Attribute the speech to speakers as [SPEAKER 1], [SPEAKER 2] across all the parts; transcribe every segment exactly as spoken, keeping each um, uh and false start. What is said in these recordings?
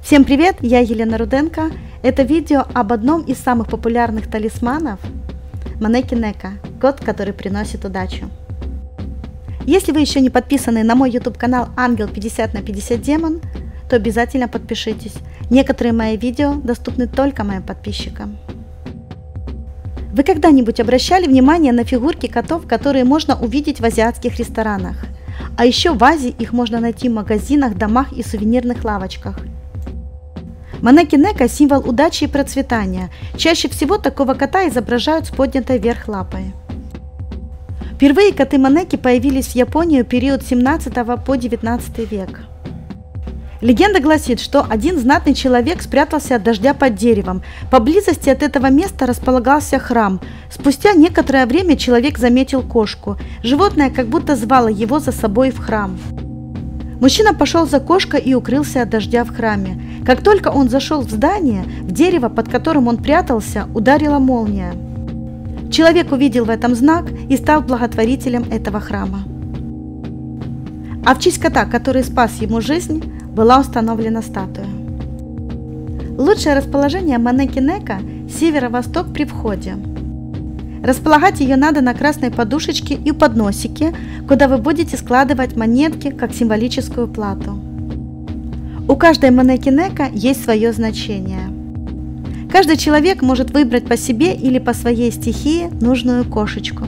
[SPEAKER 1] Всем привет, я Елена Руденко. Это видео об одном из самых популярных талисманов – Манеки Неко, кот, который приносит удачу. Если вы еще не подписаны на мой YouTube канал Ангел пятьдесят на пятьдесят Демон, то обязательно подпишитесь. Некоторые мои видео доступны только моим подписчикам. Вы когда-нибудь обращали внимание на фигурки котов, которые можно увидеть в азиатских ресторанах? А еще в Азии их можно найти в магазинах, домах и сувенирных лавочках. Манеки Неко – символ удачи и процветания. Чаще всего такого кота изображают с поднятой вверх лапой. Впервые коты Манеки появились в Японии в период с семнадцатого по девятнадцатый век. Легенда гласит, что один знатный человек спрятался от дождя под деревом. Поблизости от этого места располагался храм. Спустя некоторое время человек заметил кошку. Животное как будто звало его за собой в храм. Мужчина пошел за кошкой и укрылся от дождя в храме. Как только он зашел в здание, в дерево, под которым он прятался, ударила молния. Человек увидел в этом знак и стал благотворителем этого храма. А в честь кота, который спас ему жизнь, была установлена статуя. Лучшее расположение Манеки Неко – северо-восток при входе. Располагать ее надо на красной подушечке и подносике, куда вы будете складывать монетки как символическую плату. У каждой Манеки Неко есть свое значение. Каждый человек может выбрать по себе или по своей стихии нужную кошечку.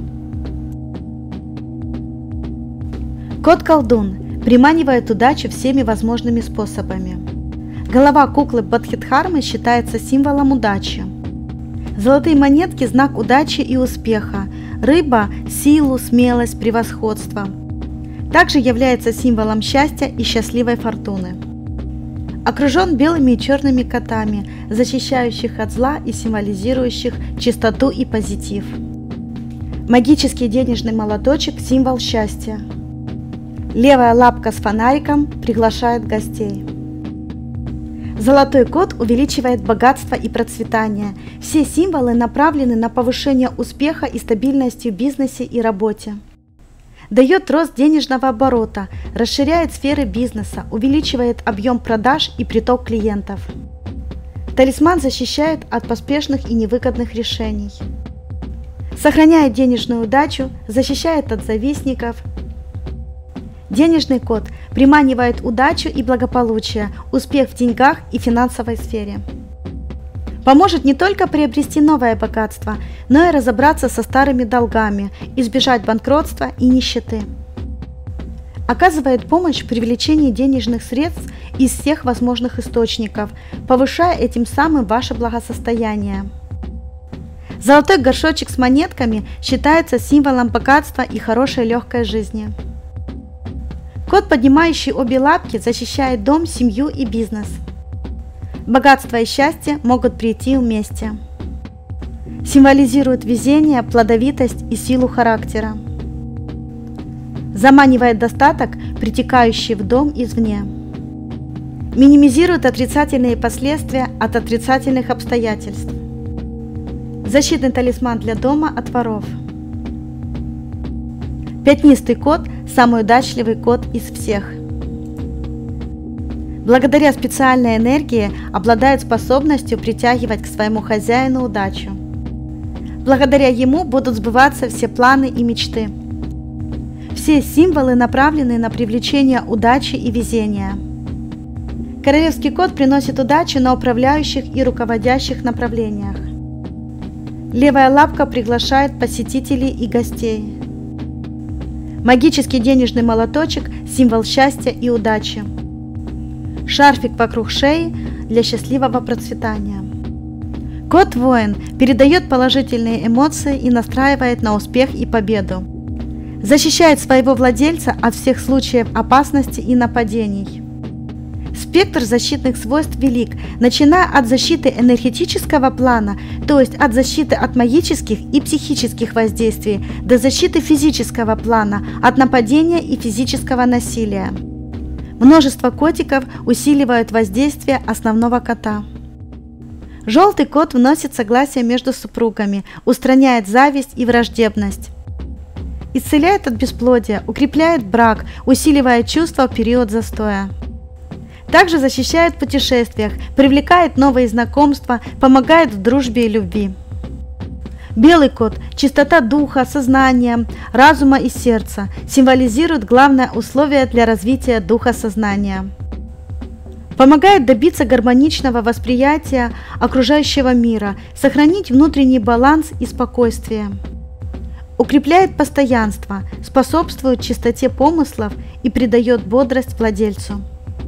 [SPEAKER 1] Кот-колдун приманивает удачу всеми возможными способами. Голова куклы Бодхидхармы считается символом удачи. Золотые монетки – знак удачи и успеха, рыба – силу, смелость, превосходство. Также является символом счастья и счастливой фортуны. Окружен белыми и черными котами, защищающих от зла и символизирующих чистоту и позитив. Магический денежный молоточек – символ счастья. Левая лапка с фонариком приглашает гостей. Золотой кот увеличивает богатство и процветание. Все символы направлены на повышение успеха и стабильности в бизнесе и работе. Дает рост денежного оборота, расширяет сферы бизнеса, увеличивает объем продаж и приток клиентов. Талисман защищает от поспешных и невыгодных решений. Сохраняет денежную удачу, защищает от завистников. Денежный кот приманивает удачу и благополучие, успех в деньгах и финансовой сфере. Поможет не только приобрести новое богатство, но и разобраться со старыми долгами, избежать банкротства и нищеты. Оказывает помощь в привлечении денежных средств из всех возможных источников, повышая этим самым ваше благосостояние. Золотой горшочек с монетками считается символом богатства и хорошей легкой жизни. Кот, поднимающий обе лапки, защищает дом, семью и бизнес. Богатство и счастье могут прийти вместе. Символизирует везение, плодовитость и силу характера. Заманивает достаток, притекающий в дом извне. Минимизирует отрицательные последствия от отрицательных обстоятельств. Защитный талисман для дома от воров. Пятнистый кот – самый удачливый кот из всех. Благодаря специальной энергии обладает способностью притягивать к своему хозяину удачу. Благодаря ему будут сбываться все планы и мечты. Все символы направлены на привлечение удачи и везения. Королевский кот приносит удачу на управляющих и руководящих направлениях. Левая лапка приглашает посетителей и гостей. Магический денежный молоточек – символ счастья и удачи. Шарфик вокруг шеи для счастливого процветания. Кот-воин передает положительные эмоции и настраивает на успех и победу. Защищает своего владельца от всех случаев опасности и нападений. Спектр защитных свойств велик, начиная от защиты энергетического плана, то есть от защиты от магических и психических воздействий, до защиты физического плана, от нападения и физического насилия. Множество котиков усиливают воздействие основного кота. Желтый кот вносит согласие между супругами, устраняет зависть и враждебность. Исцеляет от бесплодия, укрепляет брак, усиливая чувства в период застоя. Также защищает в путешествиях, привлекает новые знакомства, помогает в дружбе и любви. Белый кот – чистота духа, сознания, разума и сердца, символизирует главное условие для развития духа сознания. Помогает добиться гармоничного восприятия окружающего мира, сохранить внутренний баланс и спокойствие. Укрепляет постоянство, способствует чистоте помыслов и придает бодрость владельцу.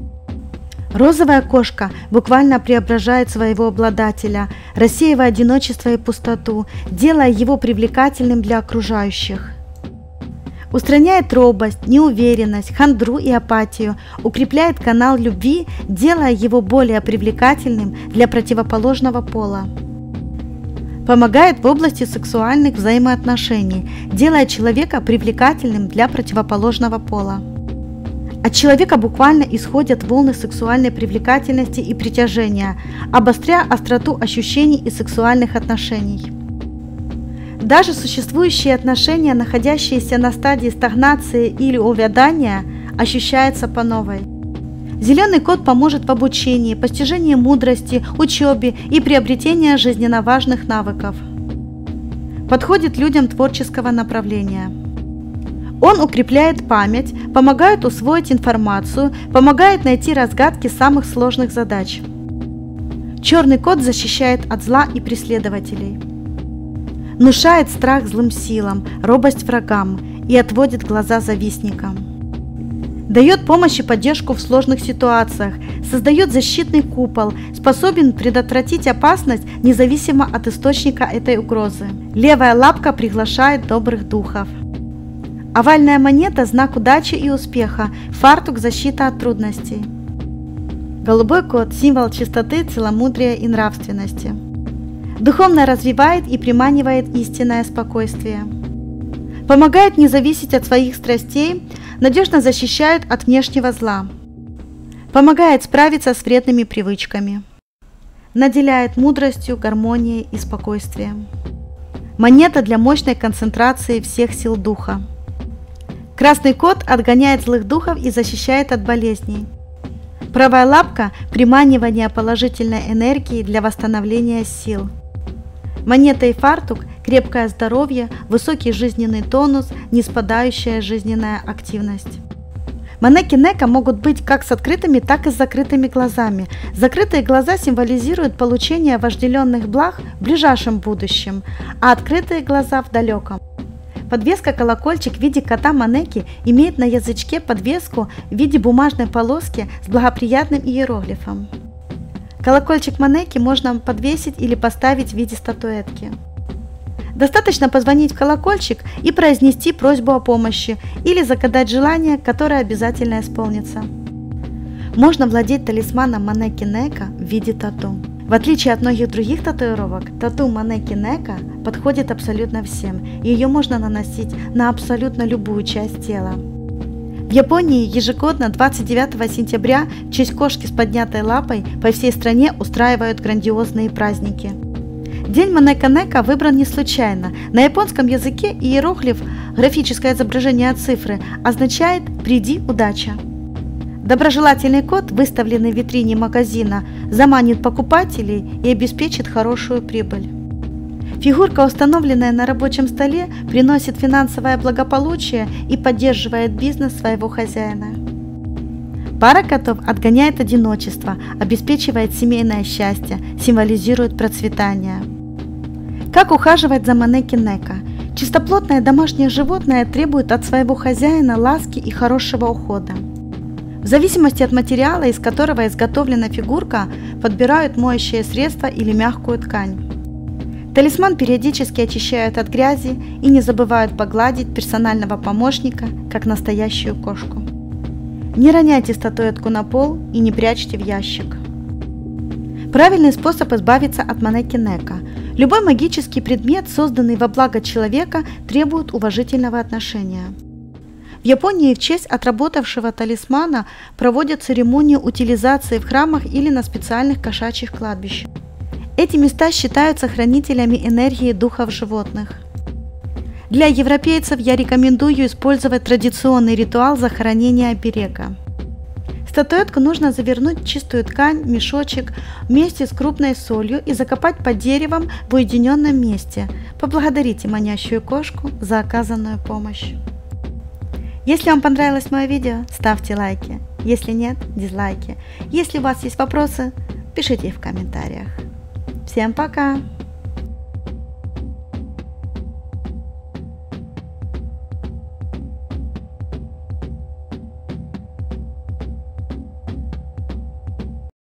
[SPEAKER 1] Розовая кошка буквально преображает своего обладателя, рассеивая одиночество и пустоту, делая его привлекательным для окружающих. Устраняет робость, неуверенность, хандру и апатию, укрепляет канал любви, делая его более привлекательным для противоположного пола. Помогает в области сексуальных взаимоотношений, делая человека привлекательным для противоположного пола. От человека буквально исходят волны сексуальной привлекательности и притяжения, обостряя остроту ощущений и сексуальных отношений. Даже существующие отношения, находящиеся на стадии стагнации или увядания, ощущаются по новой. Зеленый кот поможет в обучении, постижении мудрости, учебе и приобретении жизненно важных навыков. Подходит людям творческого направления. Он укрепляет память, помогает усвоить информацию, помогает найти разгадки самых сложных задач. Черный кот защищает от зла и преследователей. Внушает страх злым силам, робость врагам и отводит глаза завистникам. Дает помощь и поддержку в сложных ситуациях, создает защитный купол, способен предотвратить опасность независимо от источника этой угрозы. Левая лапка приглашает добрых духов. Овальная монета – знак удачи и успеха, фартук – защита от трудностей. Голубой кот – символ чистоты, целомудрия и нравственности. Духовно развивает и приманивает истинное спокойствие. Помогает не зависеть от своих страстей, надежно защищает от внешнего зла. Помогает справиться с вредными привычками. Наделяет мудростью, гармонией и спокойствием. Монета для мощной концентрации всех сил духа. Красный кот отгоняет злых духов и защищает от болезней. Правая лапка – приманивание положительной энергии для восстановления сил. Монета и фартук – крепкое здоровье, высокий жизненный тонус, неспадающая жизненная активность. Манеки Неко могут быть как с открытыми, так и с закрытыми глазами. Закрытые глаза символизируют получение вожделенных благ в ближайшем будущем, а открытые глаза в далеком. Подвеска-колокольчик в виде кота Манеки имеет на язычке подвеску в виде бумажной полоски с благоприятным иероглифом. Колокольчик Манеки можно подвесить или поставить в виде статуэтки. Достаточно позвонить в колокольчик и произнести просьбу о помощи или загадать желание, которое обязательно исполнится. Можно владеть талисманом Манеки Неко в виде тату. В отличие от многих других татуировок, тату Манеки Неко подходит абсолютно всем, и ее можно наносить на абсолютно любую часть тела. В Японии ежегодно двадцать девятого сентября в честь кошки с поднятой лапой по всей стране устраивают грандиозные праздники. День Манеки Неко выбран не случайно. На японском языке иероглиф, графическое изображение цифры, означает «приди, удача». Доброжелательный кот, выставленный в витрине магазина, заманит покупателей и обеспечит хорошую прибыль. Фигурка, установленная на рабочем столе, приносит финансовое благополучие и поддерживает бизнес своего хозяина. Пара котов отгоняет одиночество, обеспечивает семейное счастье, символизирует процветание. Как ухаживать за Манеки Неко? Чистоплотное домашнее животное требует от своего хозяина ласки и хорошего ухода. В зависимости от материала, из которого изготовлена фигурка, подбирают моющее средство или мягкую ткань. Талисман периодически очищают от грязи и не забывают погладить персонального помощника, как настоящую кошку. Не роняйте статуэтку на пол и не прячьте в ящик. Правильный способ избавиться от Манеки Неко. Любой магический предмет, созданный во благо человека, требует уважительного отношения. В Японии в честь отработавшего талисмана проводят церемонию утилизации в храмах или на специальных кошачьих кладбищах. Эти места считаются хранителями энергии духов животных. Для европейцев я рекомендую использовать традиционный ритуал захоронения оберега. С Статуэтку нужно завернуть в чистую ткань, мешочек вместе с крупной солью и закопать под деревом в уединенном месте. Поблагодарите манящую кошку за оказанную помощь. Если вам понравилось мое видео, ставьте лайки. Если нет, дизлайки. Если у вас есть вопросы, пишите их в комментариях. Всем пока!